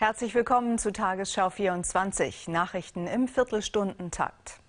Herzlich willkommen zu Tagesschau 24, Nachrichten im Viertelstundentakt.